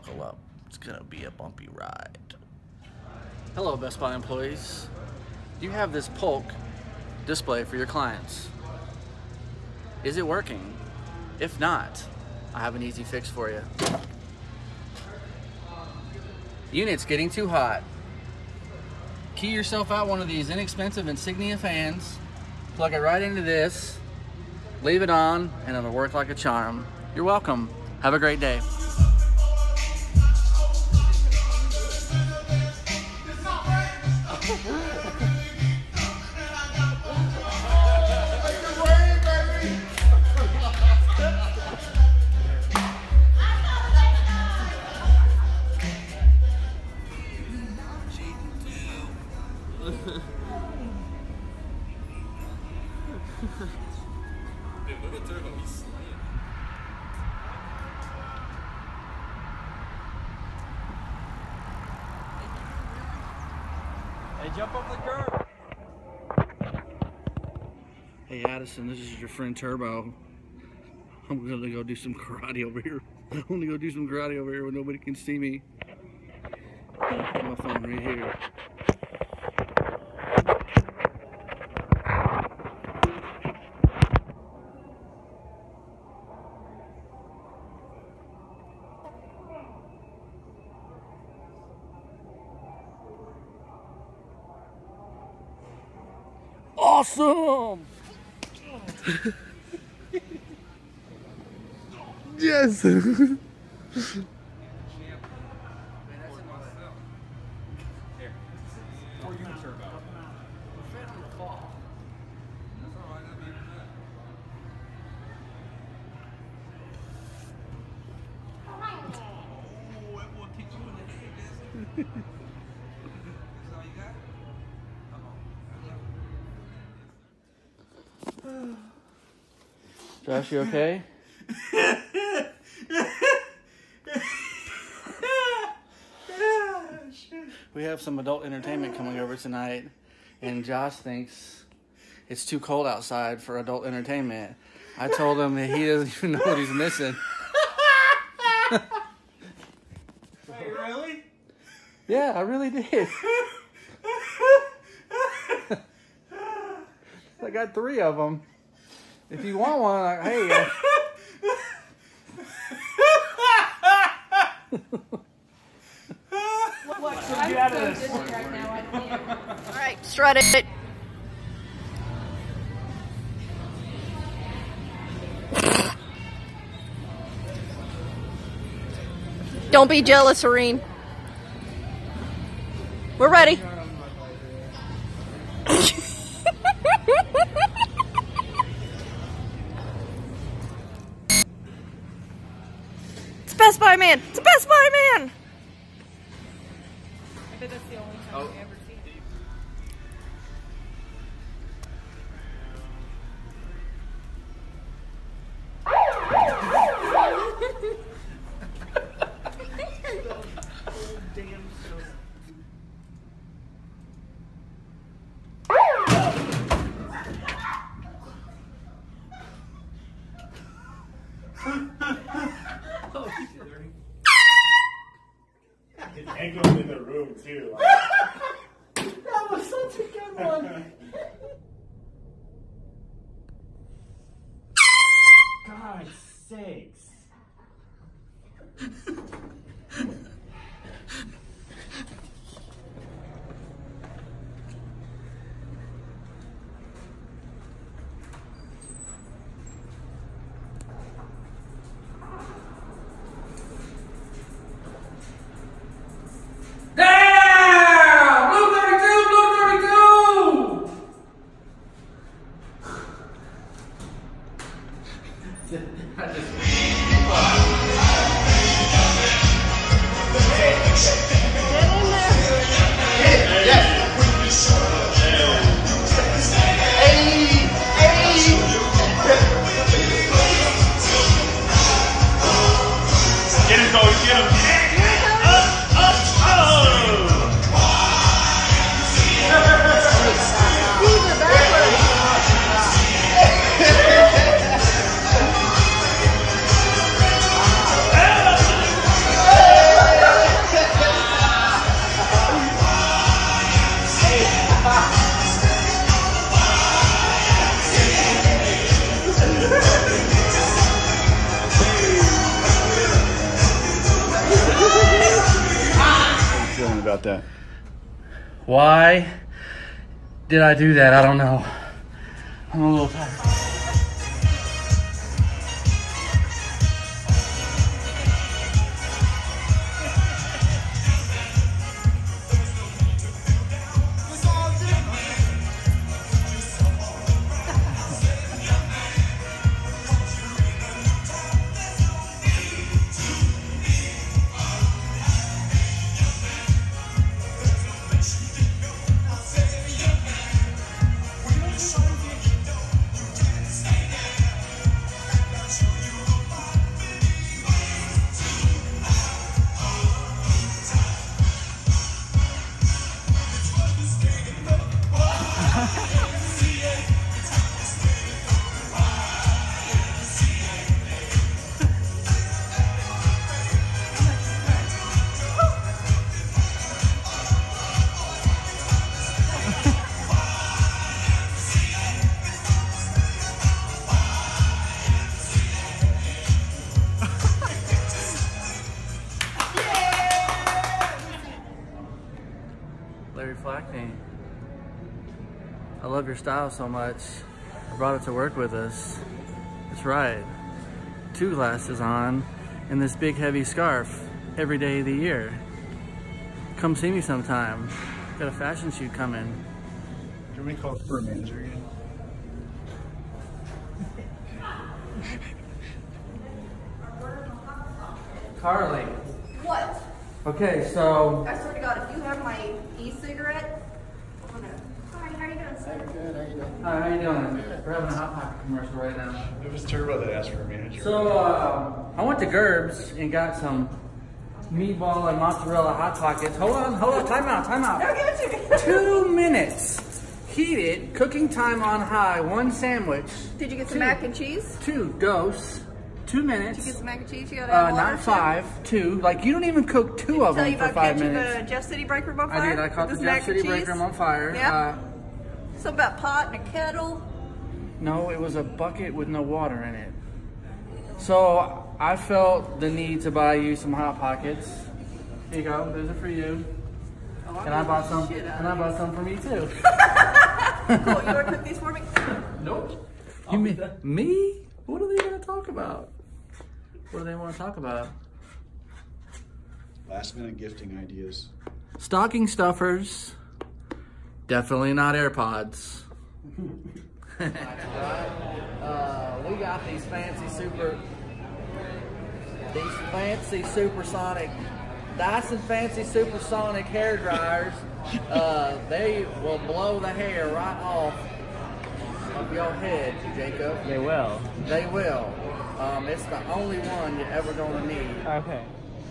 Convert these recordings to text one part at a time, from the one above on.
buckle up. It's gonna be a bumpy ride. Hello, Best Buy employees. Do you have this Polk display for your clients? Is it working? If not, I have an easy fix for you. Unit's getting too hot. Key yourself out one of these inexpensive Insignia fans, plug it right into this, leave it on, and it'll work like a charm. You're welcome. Have a great day. Dude, look at Turbo, he's slaying. Hey, jump off the curb. Hey Addison, this is your friend Turbo. I'm gonna go do some karate over here. I'm gonna go do some karate over here where nobody can see me. Put my phone right here. Awesome! Yes! Josh, you okay? We have some adult entertainment coming over tonight, and Josh thinks it's too cold outside for adult entertainment. I told him that he doesn't even know what he's missing. Wait, really? Yeah, I really did. I got 3 of them. If you want one, like, hey. All right, strut it. Don't be jealous, Irene. We're ready. It's Best Buy Man. It's a Best Buy Man. I bet that's the only time I've ever seen it. It's echoing in the room, too. That was such a good one. God's sakes. that? Why did I do that? I don't know. I'm a little tired. Larry Flackney, I love your style so much. I brought it to work with us. That's right. 2 glasses on and this big heavy scarf every day of the year. Come see me sometime. Got a fashion shoot coming. Can we call for a manager again? Carly. What? Okay, so I swear to God, if you have my e-cigarette, I'm gonna. Hi, how you doing, sir? Good, how you doing? hi, how you doing? We're having a Hot Pocket commercial right now. It was Turbo that asked for a manager. So I went to Gerb's and got some meatball and mozzarella Hot Pockets. Hold on, time out. No, give it to me. 2 minutes. Heated, cooking time on high, 1 sandwich. Did you get some 2. mac and cheese? 2 dose. 2 minutes. Did you get some mac and cheese? You gotta add water not 5, 2. Like you don't even cook 2 of Tell them you for about 5 catching minutes. the Jeff City Break Room on fire? I did. I caught With the this Jeff mac and City Break cheese? Room on fire. Yeah. Something about pot and a kettle. No, it was a bucket with no water in it. So I felt the need to buy you some Hot Pockets. Here you go. Those are for you. Oh, And I bought some. shit out And I of bought some for me too. Cool, you wanna cook these for me? Nope. You mean me? What are they gonna talk about? What do they want to talk about? Last minute gifting ideas. Stocking stuffers. Definitely not AirPods. We got these fancy supersonic Dyson fancy supersonic hair dryers. They will blow the hair right off of your head, Jacob. They will. They will. It's the only one you're ever gonna need. Okay.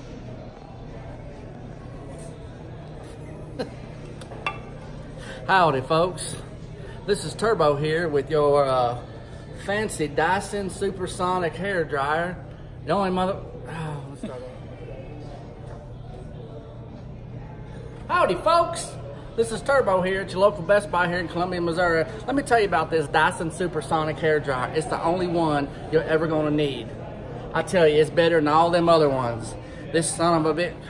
Howdy, folks. This is Turbo here with your fancy Dyson supersonic hair dryer. The only let's start over. Howdy, folks. This is Turbo here at your local Best Buy here in Columbia, Missouri. Let me tell you about this Dyson supersonic hair dryer. It's the only one you're ever gonna need. I tell you, it's better than all them other ones. This son of a bitch.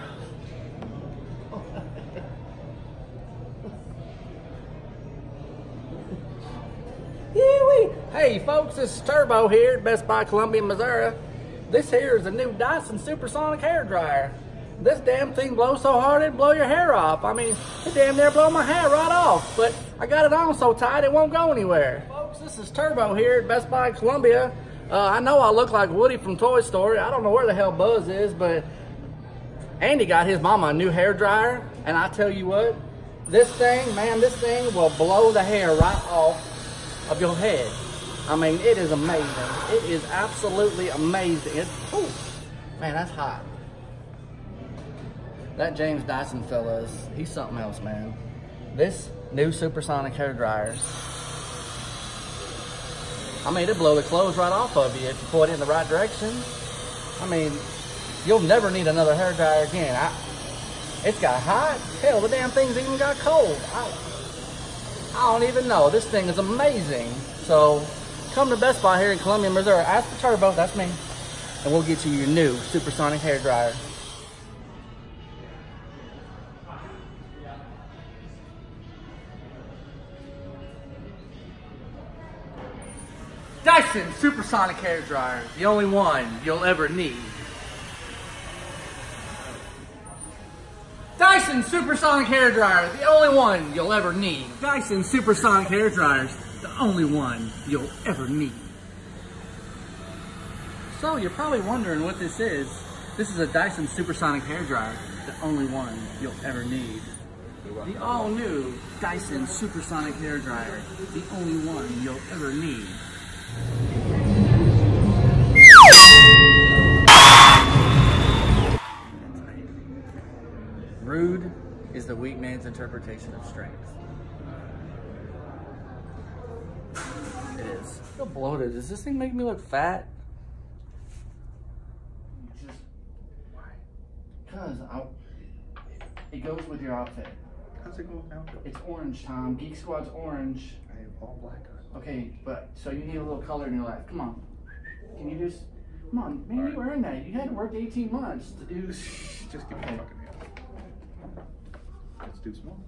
Hey folks, this is Turbo here at Best Buy Columbia, Missouri. This here is a new Dyson supersonic hair dryer. This damn thing blows so hard it'd blow your hair off. I mean, it damn near blow my hair right off, but I got it on so tight it won't go anywhere. Folks, this is Turbo here at Best Buy Columbia. I know I look like Woody from Toy Story. I don't know where the hell Buzz is, but Andy got his mama a new hair dryer, and I tell you what, this thing, man, this thing will blow the hair right off of your head. I mean, it is amazing. It is absolutely amazing. Oh, man, that's hot. That James Dyson fella he's something else, man. This new supersonic hair dryer, I mean, it'll blow the clothes right off of you if you point it in the right direction. I mean, you'll never need another hair dryer again. It's got hot. Hell, the damn thing's even got cold. I don't even know. This thing is amazing. So, come to Best Buy here in Columbia, Missouri. Ask for Turbo, that's me. And we'll get you your new supersonic hair dryer. Dyson Supersonic Hair Dryer, the only one you'll ever need. Dyson Supersonic Hair Dryer, the only one you'll ever need. Dyson Supersonic Hair Dryers, the only one you'll ever need. So you're probably wondering what this is. This is a Dyson Supersonic Hair Dryer, the only one you'll ever need. The all-new Dyson Supersonic Hair Dryer, the only one you'll ever need. Rude is the weak man's interpretation of strength. It is. I feel bloated. Does this thing make me look fat? Just because it goes with your outfit. How's it go now? It's orange, Tom. Geek Squad's orange. I have all black on. Okay, but so you need a little color in your life. Come on. Can you just come on? Man, you earned that. You had to work 18 months to do. Just give me a fucking hand. Let's do small.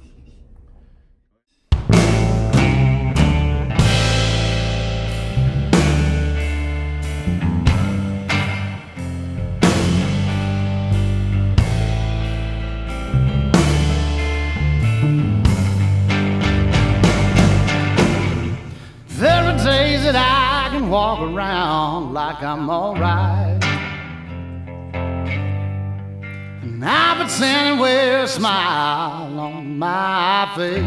There are days that I can walk around like I'm alright, and I pretend and wear a smile on my face,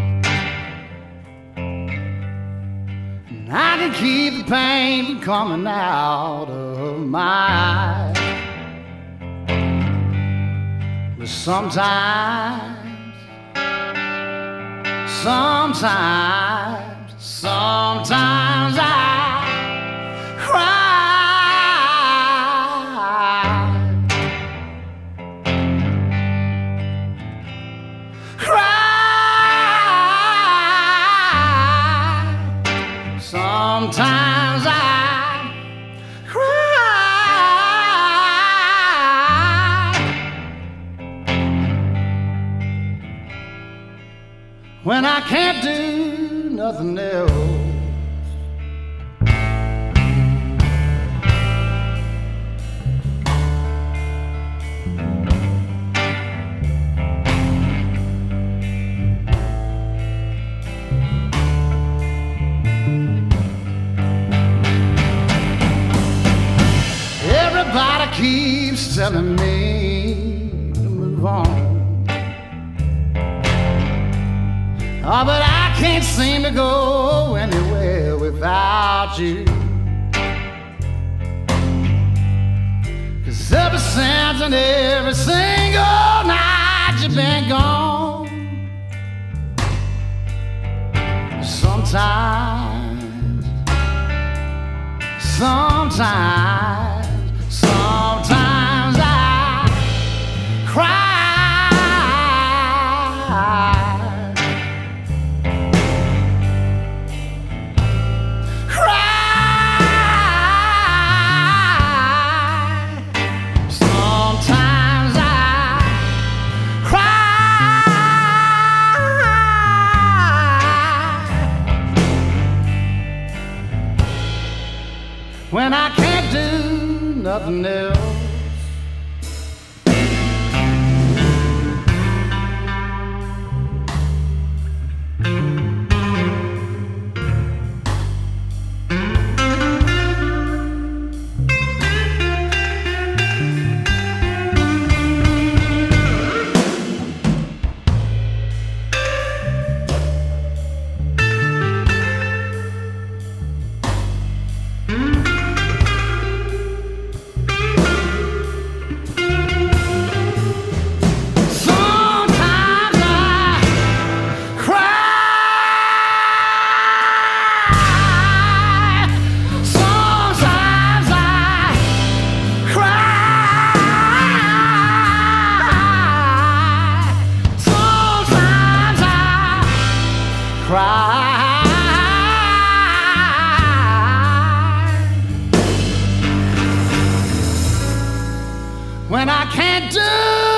and I can keep the pain from coming out of my eyes. But sometimes I cry. Sometimes I cry when I can't do nothing else. Everybody keeps telling me to move on. Oh, but I can't seem to go anywhere without you. 'Cause ever since and every single night you've been gone. Sometimes I cry. When I can't do nothing else. When I can't do